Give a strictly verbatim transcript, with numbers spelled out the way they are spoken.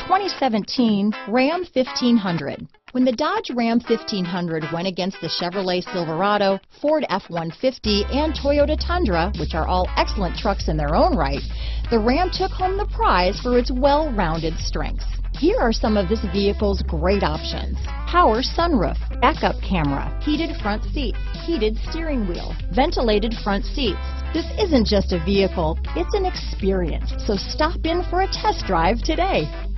twenty seventeen Ram fifteen hundred. When the Dodge Ram fifteen hundred went against the Chevrolet Silverado, Ford F one fifty, and Toyota Tundra, which are all excellent trucks in their own right, the Ram took home the prize for its well-rounded strengths. Here are some of this vehicle's great options: power sunroof, backup camera, heated front seats, heated steering wheel, ventilated front seats. This isn't just a vehicle, it's an experience. So stop in for a test drive today.